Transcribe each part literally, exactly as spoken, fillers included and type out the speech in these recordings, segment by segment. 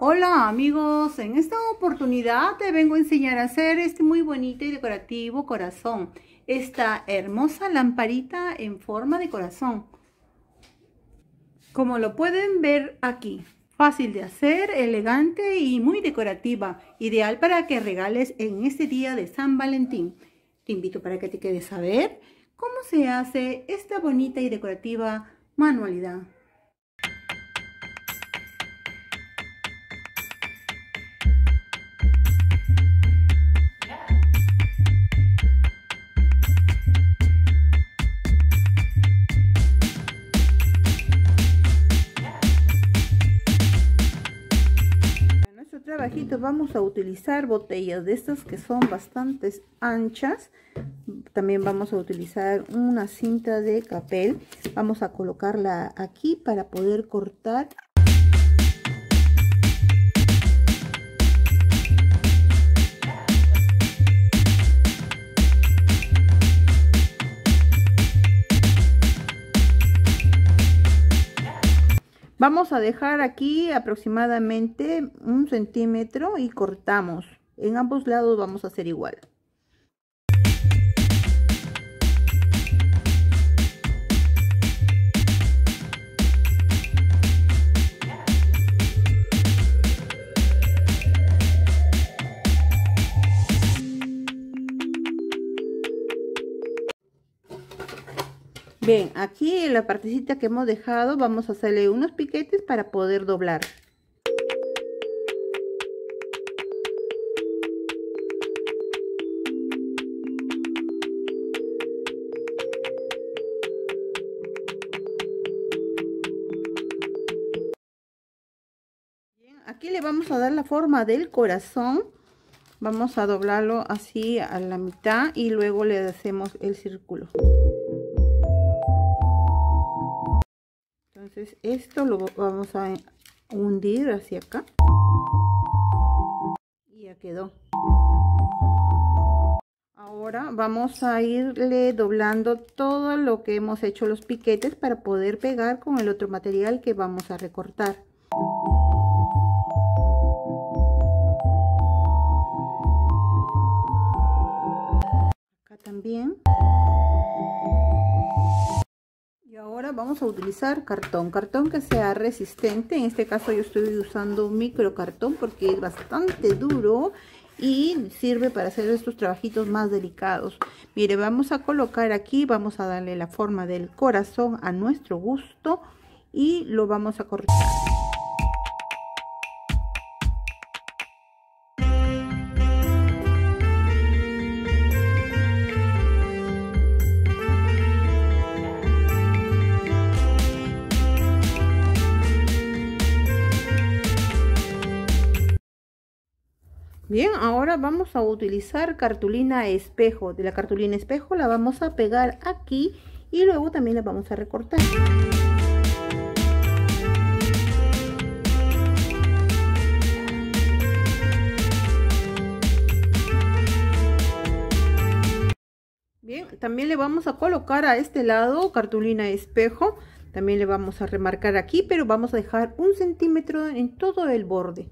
Hola amigos, en esta oportunidad te vengo a enseñar a hacer este muy bonito y decorativo corazón. Esta hermosa lamparita en forma de corazón. Como lo pueden ver aquí, fácil de hacer, elegante y muy decorativa. Ideal para que regales en este día de San Valentín. Te invito para que te quedes a ver cómo se hace esta bonita y decorativa manualidad. Trabajito vamos a utilizar botellas de estas que son bastante anchas. También vamos a utilizar una cinta de papel. Vamos a colocarla aquí para poder cortar. Vamos a dejar aquí aproximadamente un centímetro y cortamos. En ambos lados vamos a hacer igual. Bien, aquí en la partecita que hemos dejado vamos a hacerle unos piquetes para poder doblar. Bien, aquí le vamos a dar la forma del corazón. Vamos a doblarlo así a la mitad y luego le hacemos el círculo. Entonces esto lo vamos a hundir hacia acá y ya quedó. Ahora vamos a irle doblando todo lo que hemos hecho los piquetes para poder pegar con el otro material que vamos a recortar. Acá también. Ahora vamos a utilizar cartón, cartón que sea resistente. En este caso yo estoy usando micro cartón porque es bastante duro y sirve para hacer estos trabajitos más delicados. Mire, vamos a colocar aquí, vamos a darle la forma del corazón a nuestro gusto y lo vamos a cortar. Bien, ahora vamos a utilizar cartulina espejo. De la cartulina espejo la vamos a pegar aquí y luego también la vamos a recortar. Bien, también le vamos a colocar a este lado cartulina espejo. También le vamos a remarcar aquí, pero vamos a dejar un centímetro en todo el borde.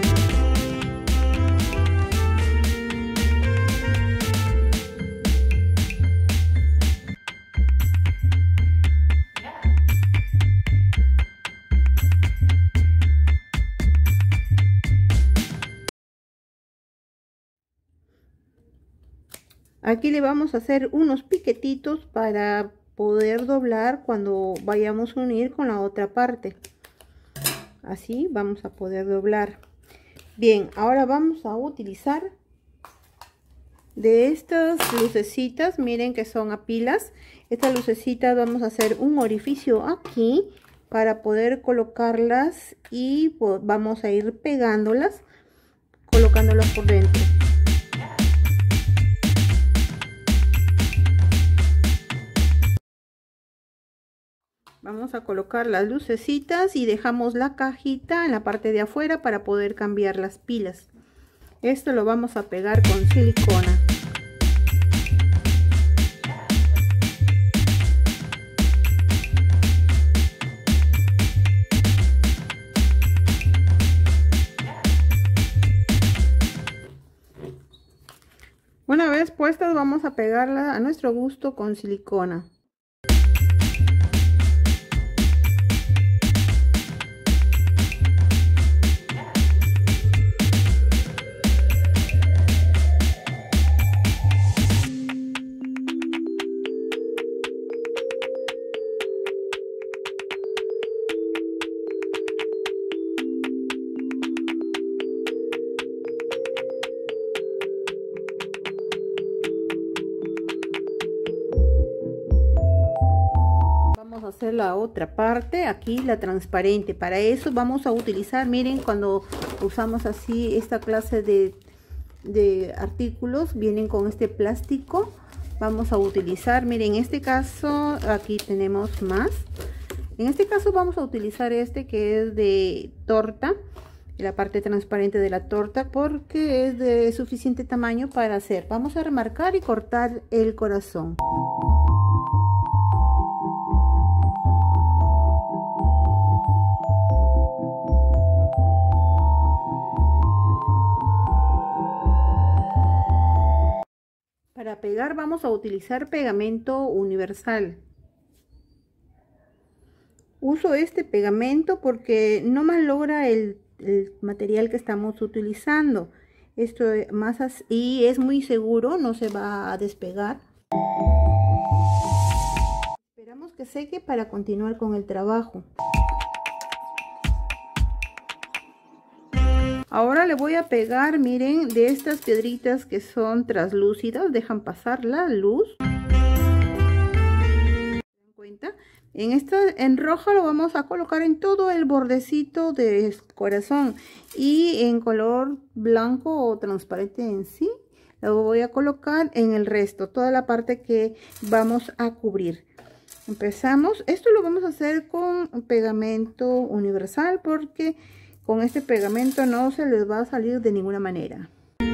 Aquí le vamos a hacer unos piquetitos para poder doblar cuando vayamos a unir con la otra parte. Así vamos a poder doblar. Bien, ahora vamos a utilizar de estas lucecitas. Miren que son a pilas. Estas lucecitas vamos a hacer un orificio aquí para poder colocarlas y vamos a ir pegándolas, colocándolas por dentro. Vamos a colocar las lucecitas y dejamos la cajita en la parte de afuera para poder cambiar las pilas. Esto lo vamos a pegar con silicona. nosotros vamos a pegarla a nuestro gusto con silicona. Hacer la otra parte, aquí la transparente. Para eso vamos a utilizar, miren, cuando usamos así esta clase de, de artículos, vienen con este plástico. Vamos a utilizar, miren, en este caso aquí tenemos más. En este caso vamos a utilizar este que es de torta, la parte transparente de la torta, porque es de suficiente tamaño para hacer. Vamos a remarcar y cortar el corazón. Para pegar vamos a utilizar pegamento universal. Uso este pegamento porque no malogra el, el material que estamos utilizando. Esto más así, y es muy seguro, no se va a despegar. Esperamos que seque para continuar con el trabajo. Ahora le voy a pegar, miren, de estas piedritas que son translúcidas, dejan pasar la luz. ¿Se dan cuenta? En esta, en roja lo vamos a colocar en todo el bordecito del corazón, y en color blanco o transparente en sí, lo voy a colocar en el resto, toda la parte que vamos a cubrir. Empezamos, esto lo vamos a hacer con pegamento universal porque con este pegamento no se les va a salir de ninguna manera.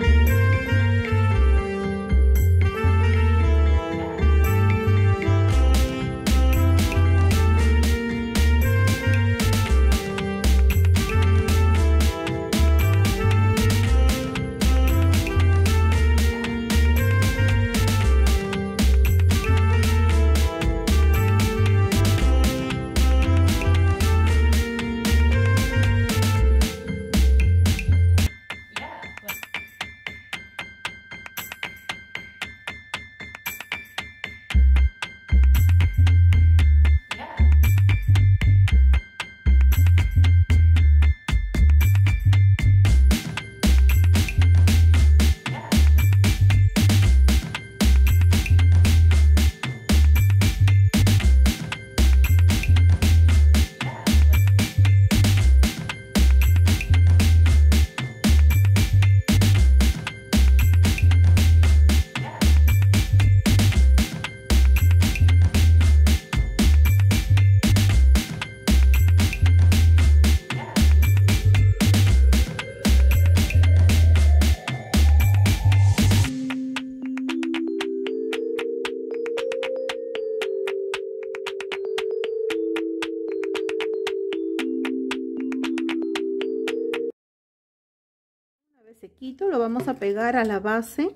Sequito, lo vamos a pegar a la base.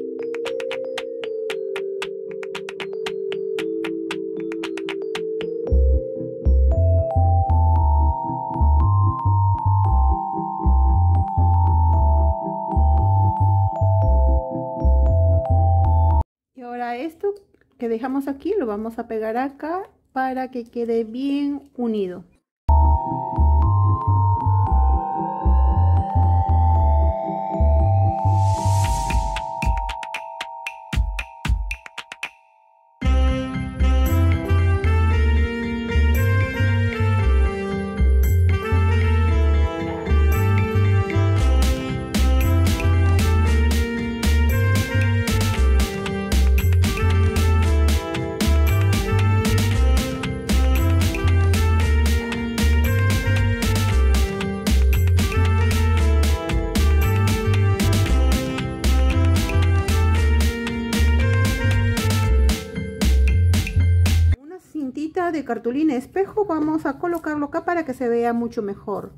Y ahora esto que dejamos aquí lo vamos a pegar acá para que quede bien unido. De cartulina espejo vamos a colocarlo acá para que se vea mucho mejor.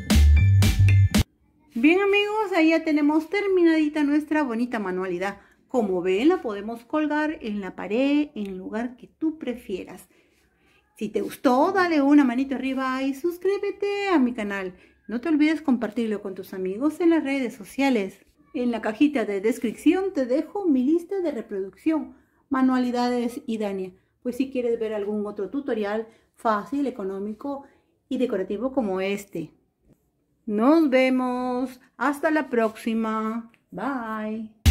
Bien amigos, ahí ya tenemos terminadita nuestra bonita manualidad. Como ven, la podemos colgar en la pared, en el lugar que tú prefieras. Si te gustó, dale una manito arriba y suscríbete a mi canal. No te olvides compartirlo con tus amigos en las redes sociales. En la cajita de descripción te dejo mi lista de reproducción, manualidades Idania. Pues si quieres ver algún otro tutorial fácil, económico y decorativo como este. Nos vemos. Hasta la próxima. Bye.